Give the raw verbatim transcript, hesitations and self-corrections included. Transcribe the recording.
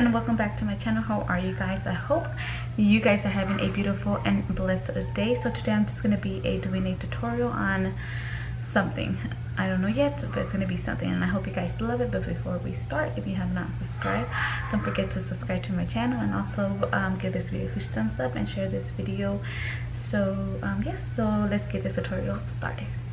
and welcome back to my channel. How are you guys? I hope you guys are having a beautiful and blessed day. So today I'm just going to be a, doing a tutorial on something. I don't know yet, but it's going to be something, and I hope you guys love it. But before we start, if you have not subscribed, don't forget to subscribe to my channel, and also um, give this video a huge thumbs up and share this video. So um, yes, so let's get this tutorial started.